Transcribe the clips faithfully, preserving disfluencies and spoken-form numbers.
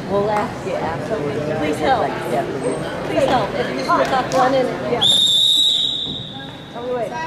We'll ask you afterwards. Please help. Like, yeah, Please help. If you slip up one in, yeah. Tell me wait.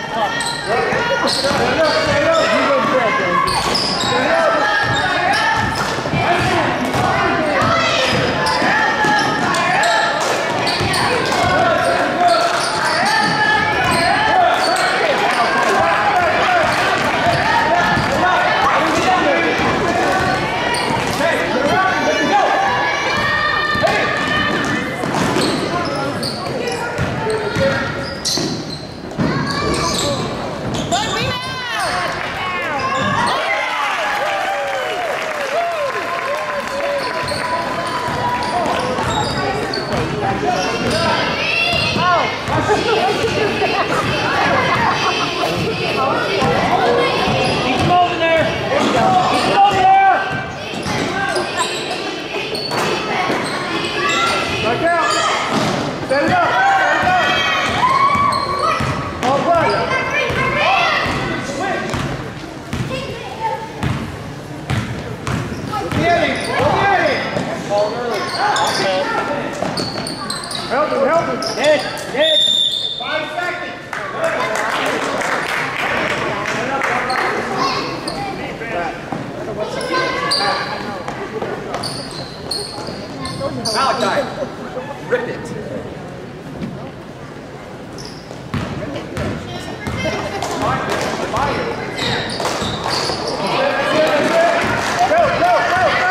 Help him, help him. Dead, dead. Five seconds. Malachi, rip it. Go, go, go, go.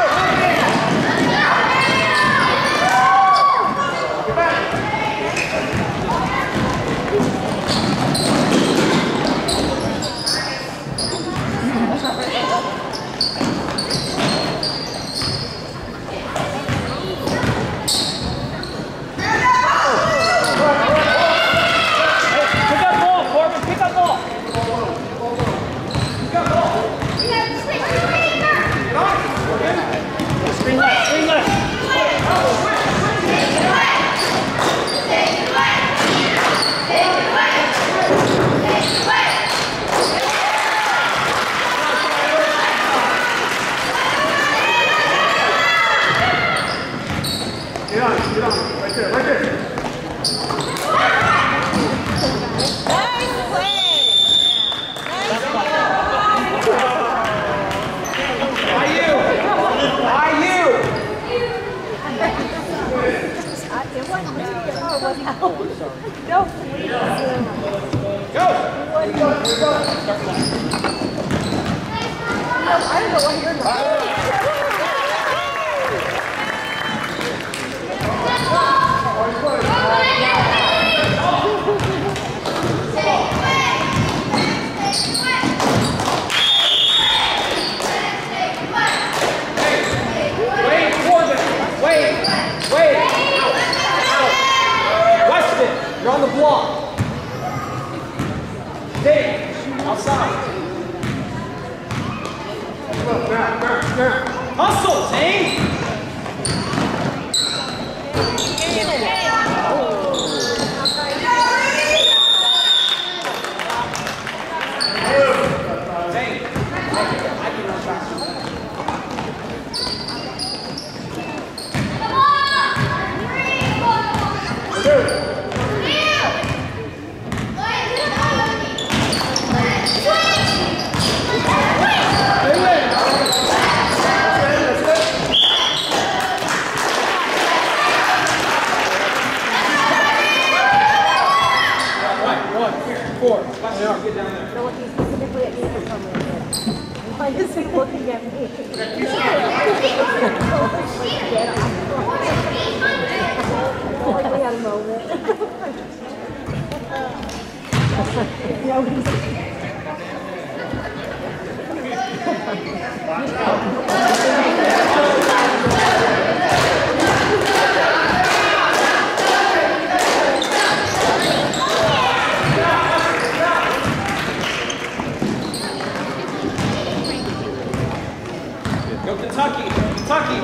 You're on the block. Dave, outside. Hustle, Dave. Four. Get down there. No, he's specifically at me for some reason. Why is he looking at me? Get off. Like we had a moment. No, he's... Go Kentucky, Kentucky.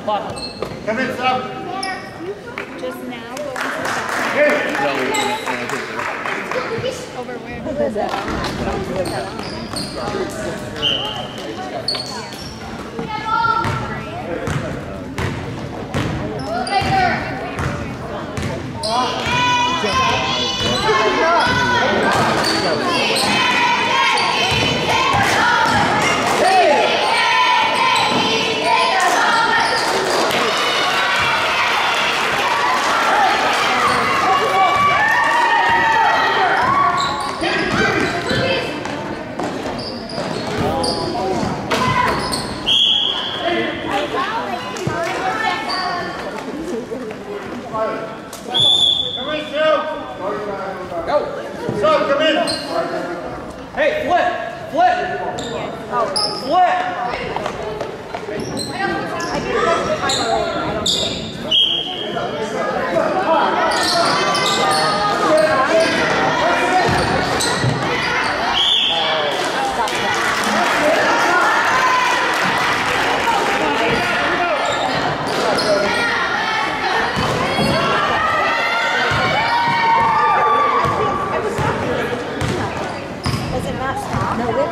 Come in, stop. Just now going to the over where? Who does that? Hey, flip! Flip! Oh, Flip! I can catch the final later. I don't think. Stop that. Does it not stop? No, it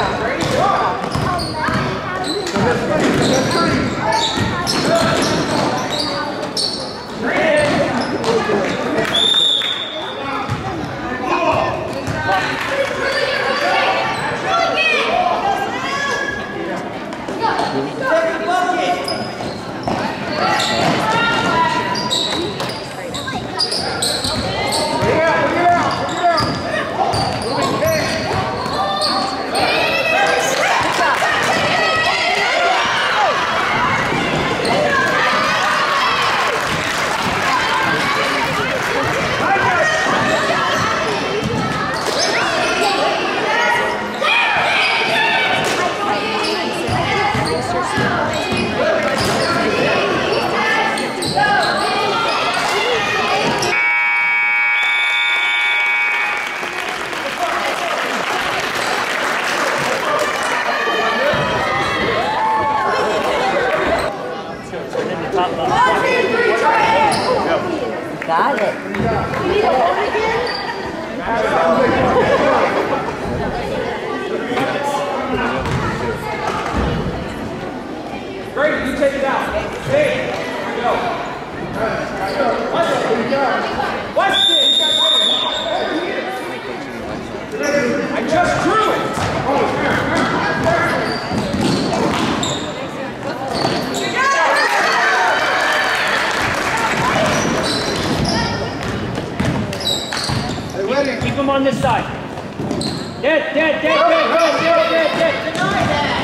got it. Brady, you take it out. Hey, go. Weston! I just drew it! Keep him on this side. Dead, dead, dead, dead, dead, dead, dead, dead. Deny that!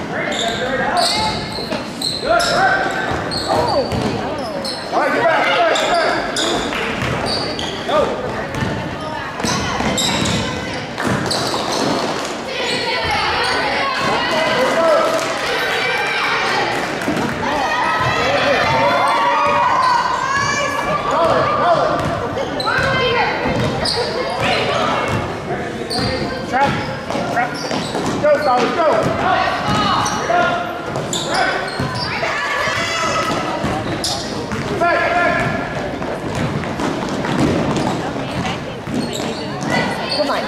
Good, good. Oh. All right, get back, get back, get back. Go. Trap, trap. Go, Solid, go. Back, back. Come on.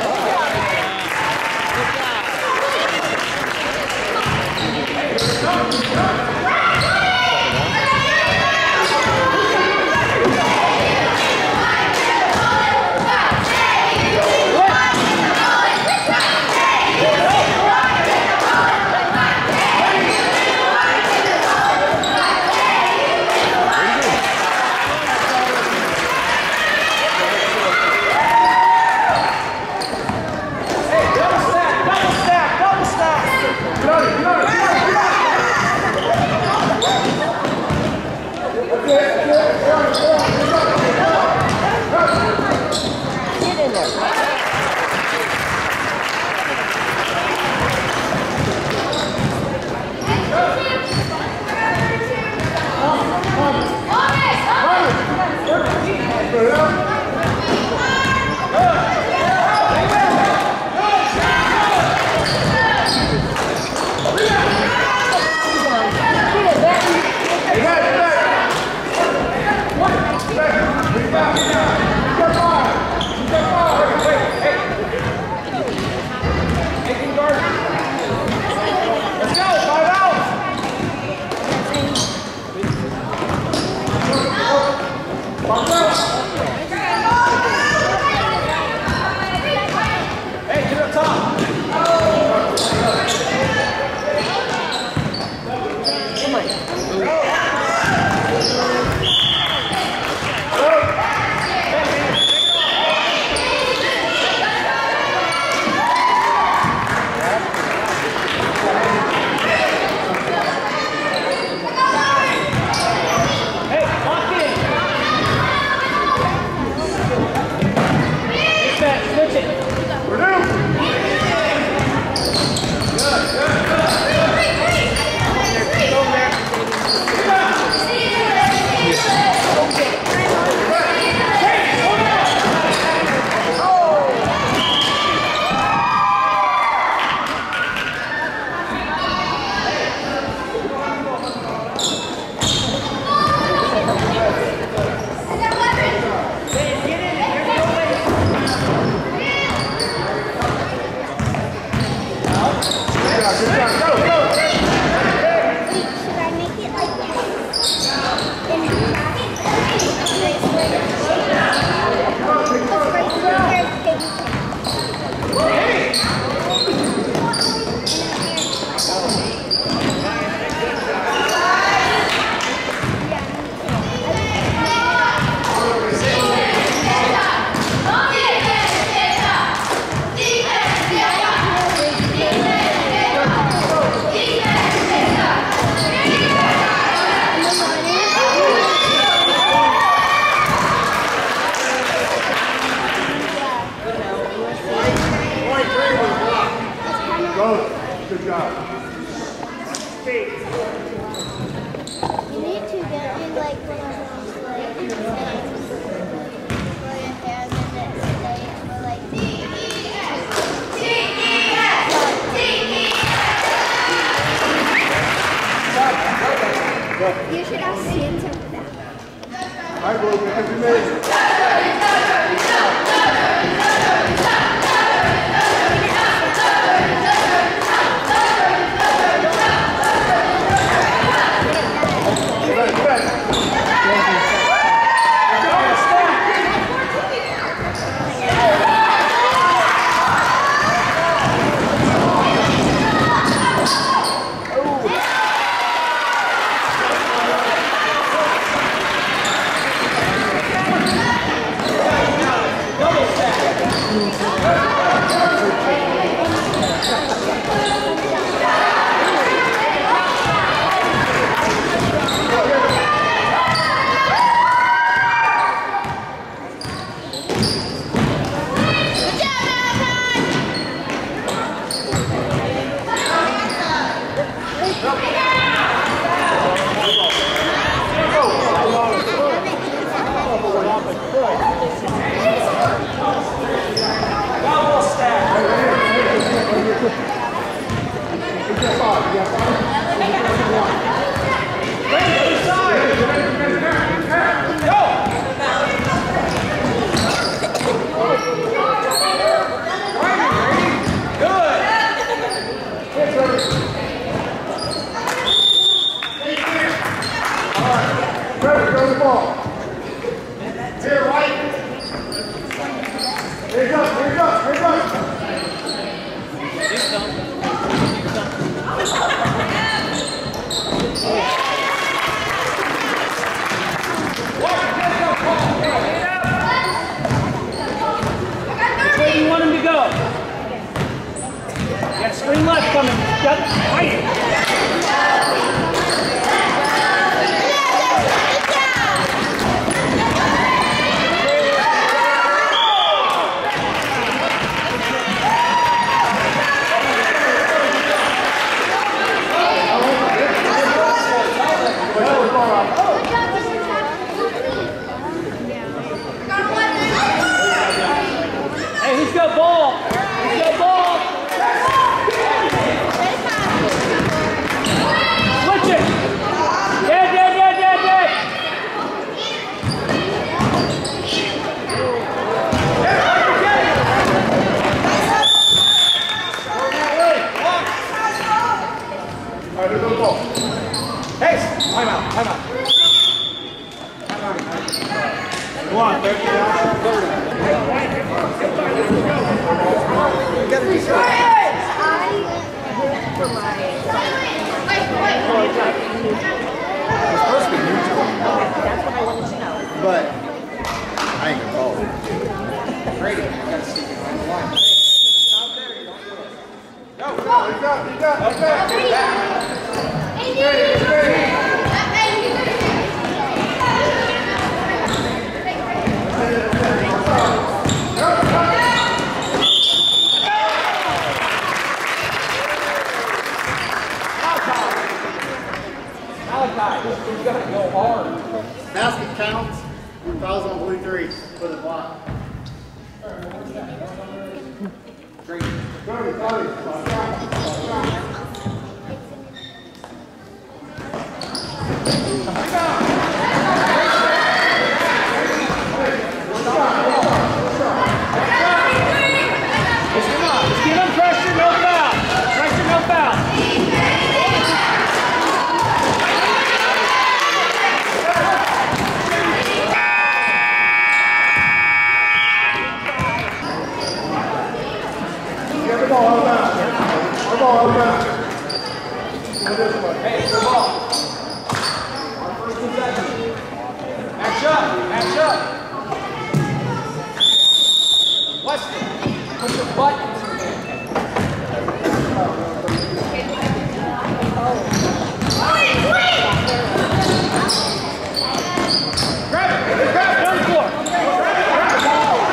Yeah. Good job. You need to get me like one of those like things where your hair's in it today for like D E S D E S D E S. You should have seen some of that. All right, boys, we have to make it. Basket counts. Fouls on blue three for the block. Great. Hey, it's the ball. Our first possession. Match up, match up. Weston, put your butt into your hand. Grab it, grab it, on the floor.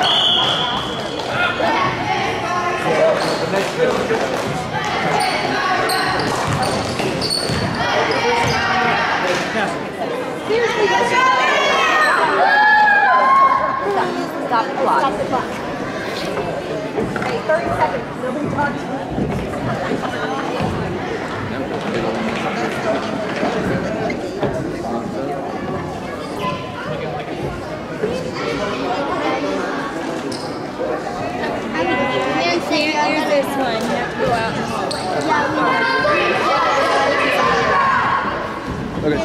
The next Stop the clock. Stop the clock. Okay, thirty seconds. Nobody talk to me. Here's this one. You have to go out. Okay.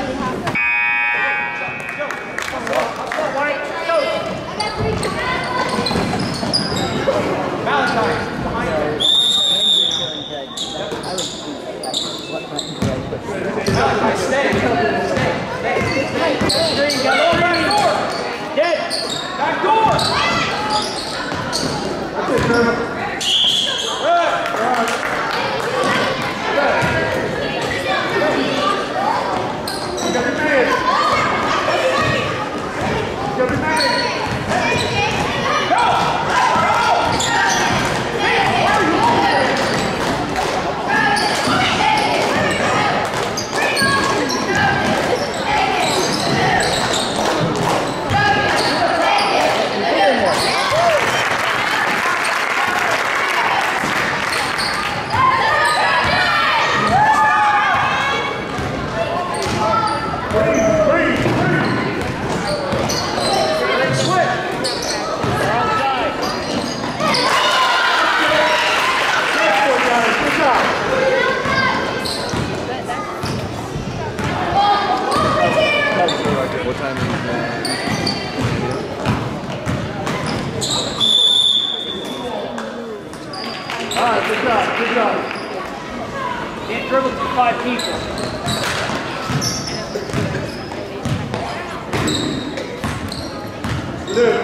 Valentine, behind you. Valentine, stay. Stay. Stay. Stay. Go back door. Dead. Back door. That's it, Kermit. Good. Good. Got your man. Got your man. Go. What time is it? All right, good job, good job. Can't dribble to five people. Two.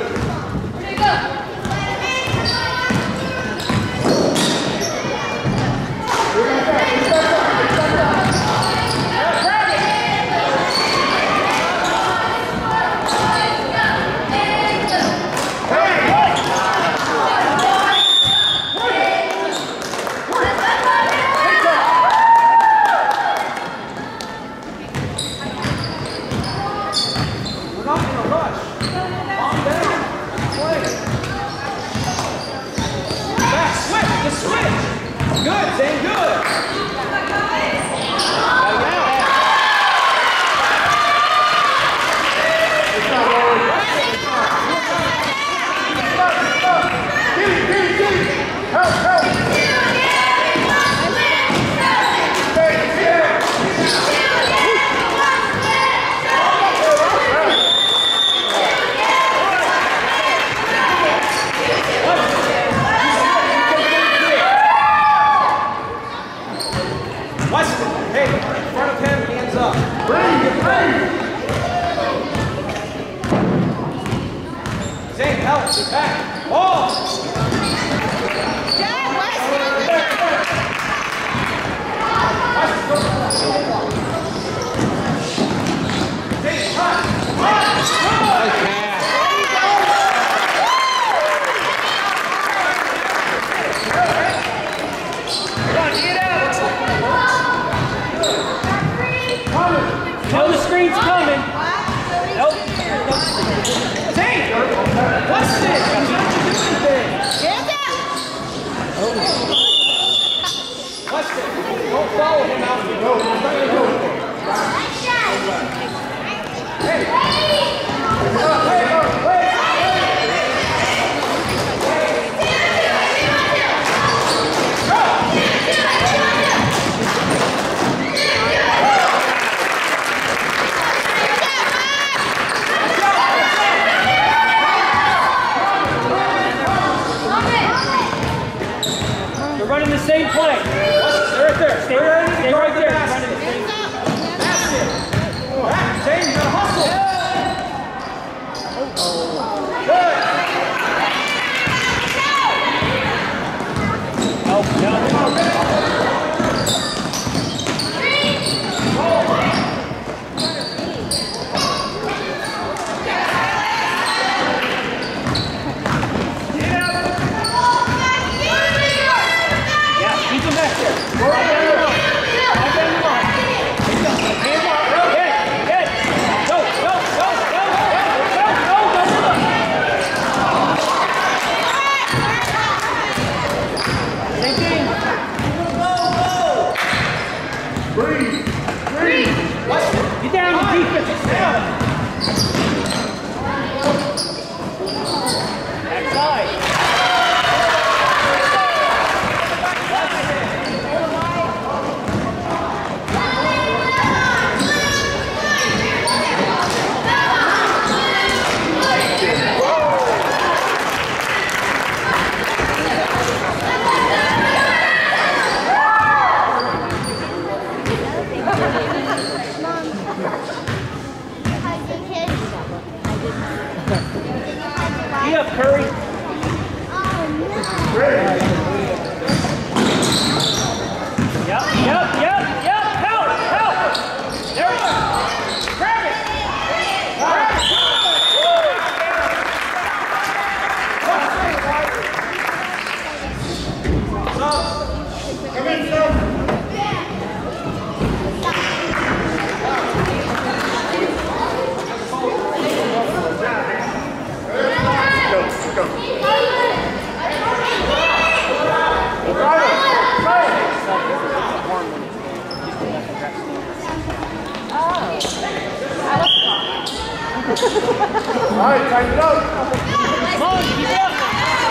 All right, tighten it up. Come on, keep it up.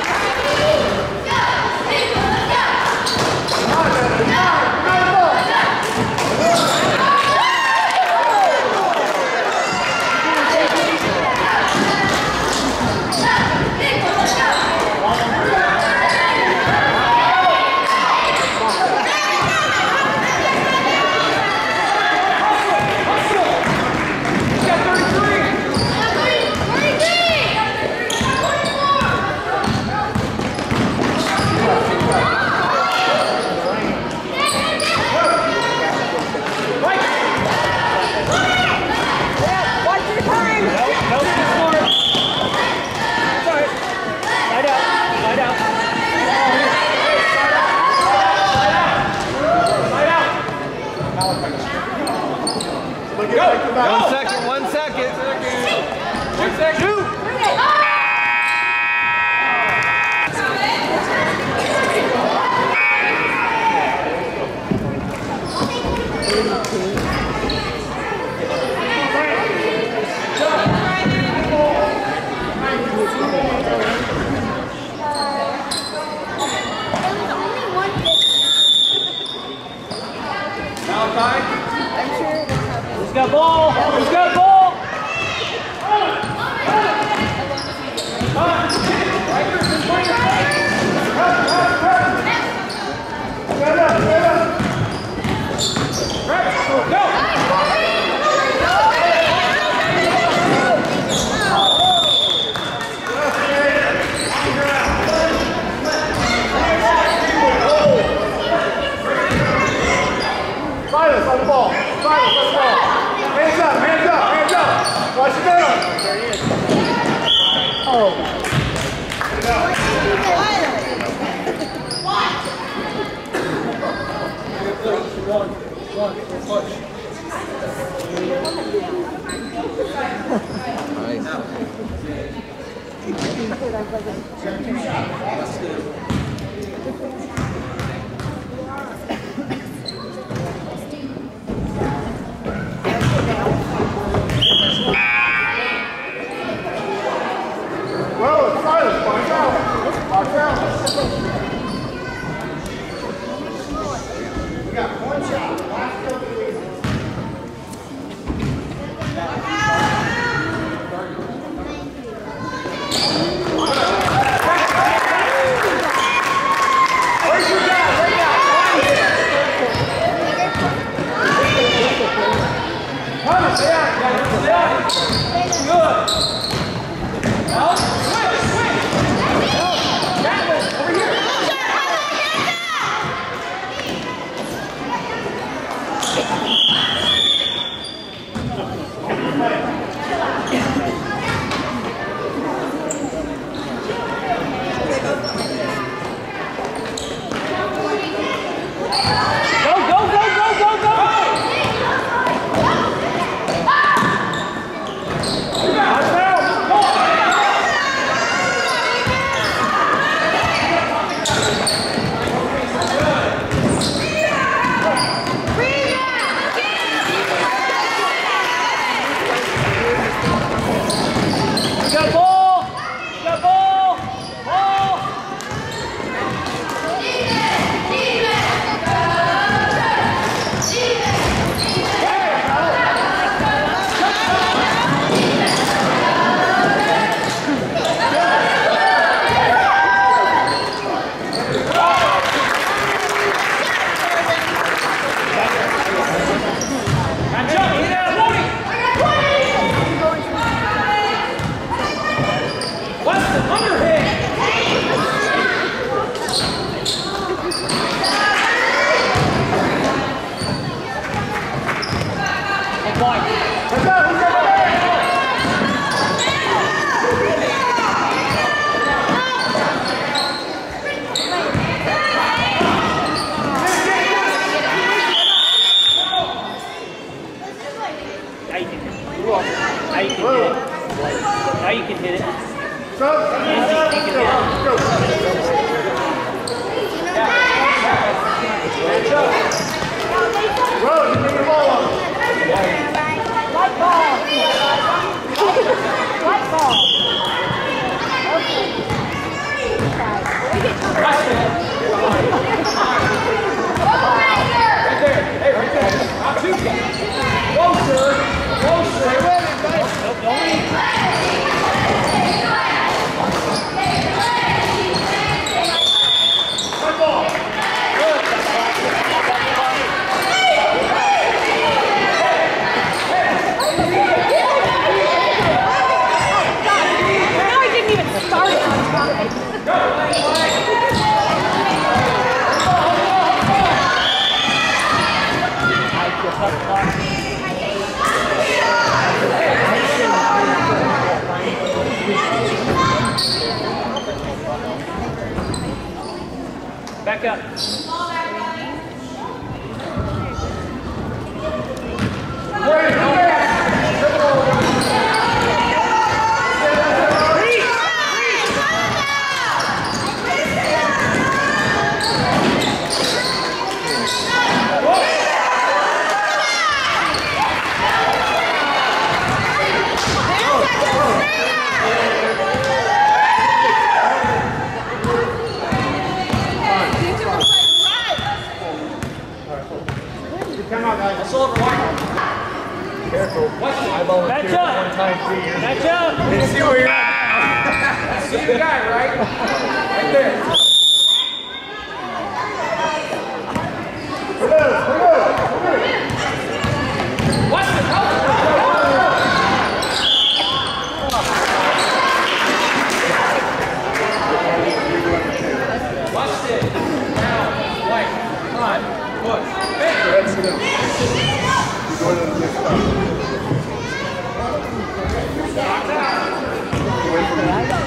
Come on, man. Come on, come on, ball. One second, one second. One second. Shoot! Who's got ball? Who's got ball? Silas on the ball. Silas on the ball. Hands up, hands up, hands up. Watch it down. There he is. Oh. Get it out. One, one, push. Well, Silas, box out. Box out. We got one shot. Last couple of Where's your guy? Right now. Come on, stay out. Stay out. Good. Out. Switch, switch. That one, over here. Go, go, go, go, go, go! You got ball! You got ball! Ball! Catch up! Get out of the way! What's the underhand? Who's that? Who's that? Now you can hit it. Now you can hit it. Now you can hit it. Go. Go. Road, you bring the ball up. White ball. Back up. Come on, guys. Careful. I volunteered Match up. one time three years ago. Match up. You see where you're at. See the guy, right? Right there. We're good, we're good. Watch the help. Watch it. Down. White. Time. Push. That's enough. You're going to the next spot. Away from me.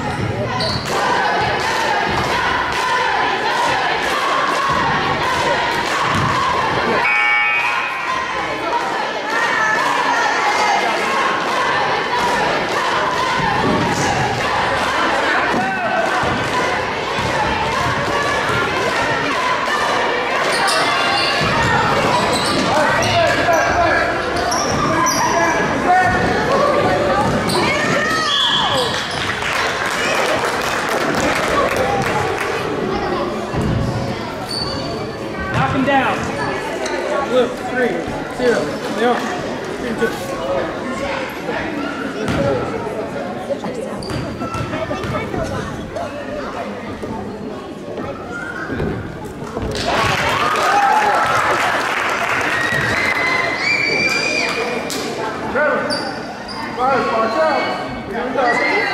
Knock him down. Blue, three, two, Leon, three, two. Trevor, guys, watch out. Here we go.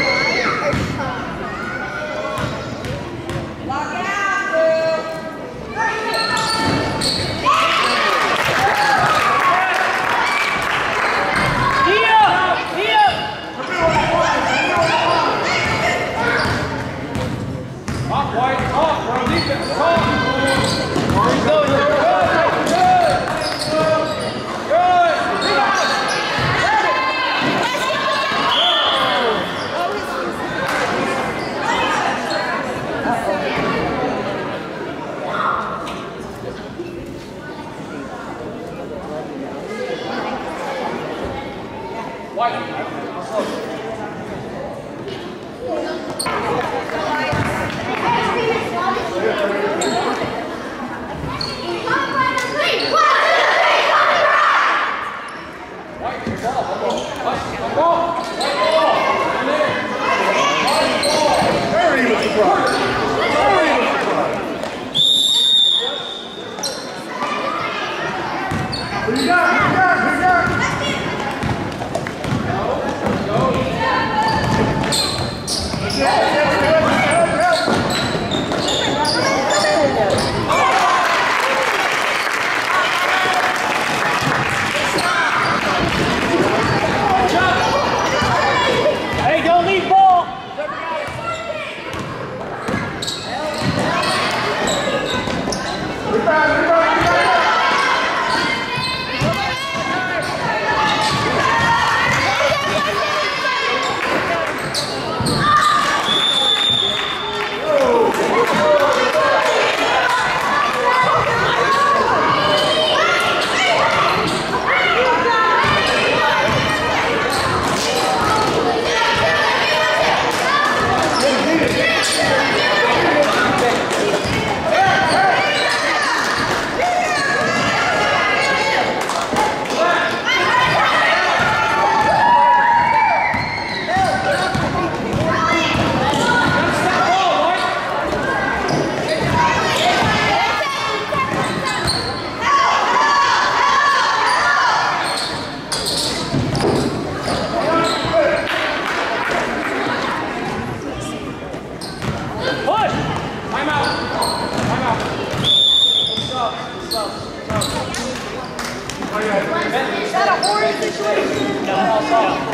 Is that a horrid situation? No, I'll stop.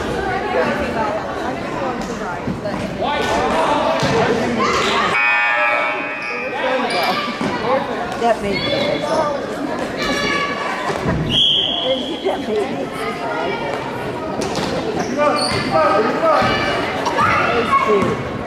White. That made me face off. That made me face off. That was cute.